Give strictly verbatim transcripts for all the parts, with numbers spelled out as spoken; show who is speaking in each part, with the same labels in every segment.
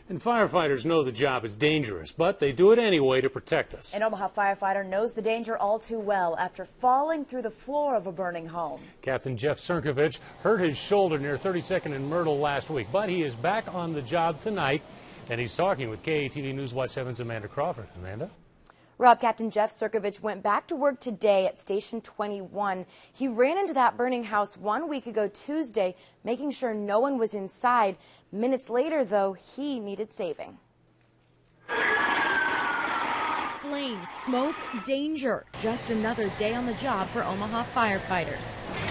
Speaker 1: And firefighters know the job is dangerous, but they do it anyway to protect us.
Speaker 2: An Omaha firefighter knows the danger all too well after falling through the floor of a burning home.
Speaker 1: Captain Jeff Crnkovich hurt his shoulder near thirty-second and Myrtle last week, but he is back on the job tonight, and he's talking with K A T V News Watch seven's Amanda Crawford. Amanda?
Speaker 3: Rob, Captain Jeff Crnkovich went back to work today at Station twenty-one. He ran into that burning house one week ago Tuesday, making sure no one was inside. Minutes later, though, he needed saving.
Speaker 4: Flames, smoke, danger. Just another day on the job for Omaha firefighters.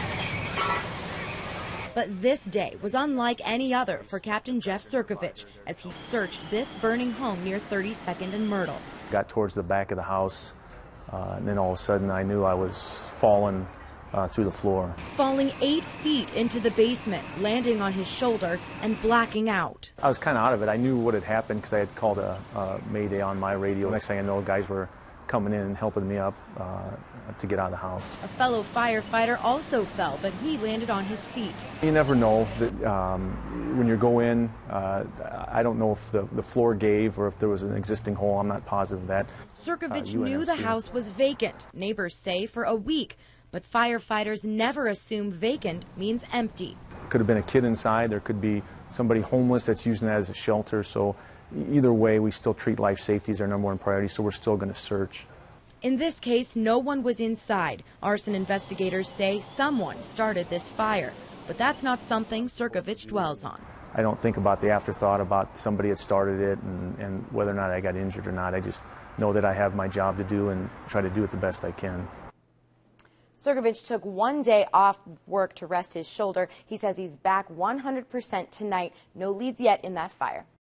Speaker 4: But this day was unlike any other for Captain Jeff Crnkovich as he searched this burning home near thirty-second and Myrtle.
Speaker 5: Got towards the back of the house, uh, and then all of a sudden I knew I was falling uh, through the floor.
Speaker 4: Falling eight feet into the basement, landing on his shoulder and blacking out.
Speaker 5: I was kind of out of it. I knew what had happened because I had called a, a mayday on my radio. Next thing I know, guys were coming in and helping me up uh, to get out of the house.
Speaker 4: A fellow firefighter also fell, but he landed on his feet.
Speaker 5: You never know that um, when you go in, uh, I don't know if the, the floor gave or if there was an existing hole. I'm not positive of that.
Speaker 4: Crnkovich
Speaker 5: uh,
Speaker 4: knew the house was vacant, neighbors say, for a week, but firefighters never assume vacant means empty.
Speaker 5: Could have been a kid inside. There could be somebody homeless that's using that as a shelter. So either way, we still treat life safety as our number one priority, so we're still going to search.
Speaker 4: In this case, no one was inside. Arson investigators say someone started this fire, but that's not something Crnkovich dwells on.
Speaker 5: I don't think about the afterthought about somebody that started it and, and whether or not I got injured or not. I just know that I have my job to do and try to do it the best I can.
Speaker 3: Crnkovich took one day off work to rest his shoulder. He says he's back one hundred percent tonight. No leads yet in that fire.